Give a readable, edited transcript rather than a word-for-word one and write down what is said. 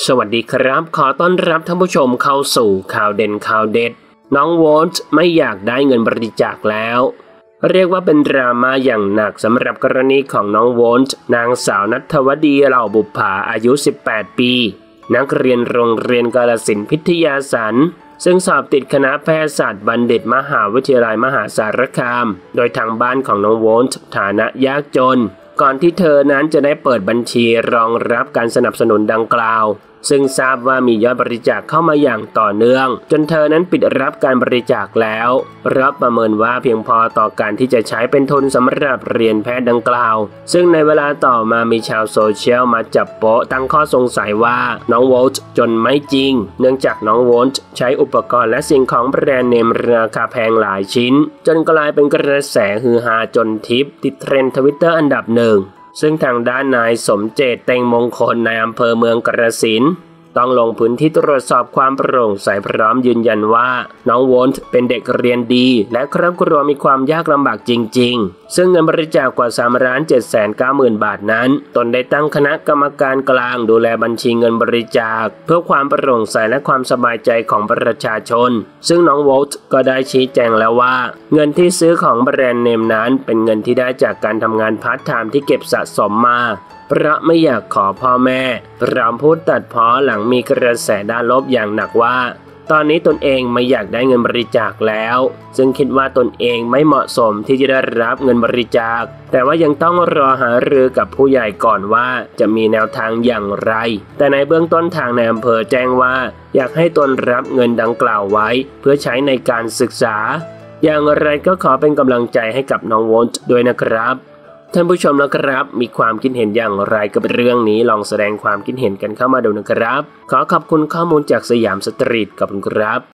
สวัสดีครับขอต้อนรับท่านผู้ชมเข้าสู่ข่าวเด่นข่าวเด็ดน้องโวลต์ไม่อยากได้เงินบริจาคแล้วเรียกว่าเป็นดราม่าอย่างหนักสำหรับกรณีของน้องโวลต์นางสาวณัฐวดีเหล่าบุปผาอายุ18ปีนักเรียนโรงเรียนกาฬสินธุ์พิทยาสันซึ่งสอบติดคณะแพทยศาสตร์บัณฑิตมหาวิทยาลัยมหาสารคามโดยทางบ้านของน้องโวลต์ฐานะยากจนก่อนที่เธอนั้นจะได้เปิดบัญชีรองรับการสนับสนุนดังกล่าวซึ่งทราบว่ามียอดบริจาคเข้ามาอย่างต่อเนื่องจนเธอนั้นปิดรับการบริจาคแล้วเพราะประเมินว่าเพียงพอต่อการที่จะใช้เป็นทุนสำหรับเรียนแพทย์ดังกล่าวซึ่งในเวลาต่อมามีชาวโซเชียลมาจับโป๊ะตั้งข้อสงสัยว่าน้องโวลต์จนไม่จริงเนื่องจากน้องโวลต์ใช้อุปกรณ์และสิ่งของแบรนด์เนมราคาแพงหลายชิ้นจนกลายเป็นกระแสฮือฮาจนทิปติดเทรนด์ Twitter อันดับหนึ่งซึ่งทางด้านนายสมเจตเต็งมงคลในอำเภอเมืองกาฬสินธุ์ต้องลงพื้นที่ตรวจสอบความโปร่งใสพร้อมยืนยันว่าน้องโวลต์เป็นเด็กเรียนดีและครอบครัวมีความยากลำบากจริงๆซึ่งเงินบริจาคกว่า 3,790,000 บาทนั้นตนได้ตั้งคณะกรรมการกลางดูแลบัญชีเงินบริจาคเพื่อความโปร่งใสและความสบายใจของประชาชนซึ่งน้องโวลต์ก็ได้ชี้แจงแล้วว่าเงินที่ซื้อของแบรนด์เนมนั้นเป็นเงินที่ได้จากการทำงานพาร์ทไทม์ที่เก็บสะสมมาเพราะไม่อยากขอพ่อแม่พร้อมพูดตัดพ้อหลังมีกระแสด้านลบอย่างหนักว่าตอนนี้ตนเองไม่อยากได้เงินบริจาคแล้วซึ่งคิดว่าตนเองไม่เหมาะสมที่จะได้รับเงินบริจาคแต่ว่ายังต้องรอหารือกับผู้ใหญ่ก่อนว่าจะมีแนวทางอย่างไรแต่ในเบื้องต้นทางในอำเภอแจ้งว่าอยากให้ตนรับเงินดังกล่าวไว้เพื่อใช้ในการศึกษาอย่างไรก็ขอเป็นกำลังใจให้กับน้องโวลต์ด้วยนะครับท่านผู้ชมนะครับมีความคิดเห็นอย่างไรกับเรื่องนี้ลองแสดงความคิดเห็นกันเข้ามาดูนะครับขอขอบคุณข้อมูลจากสยามสตรีทขอบคุณครับ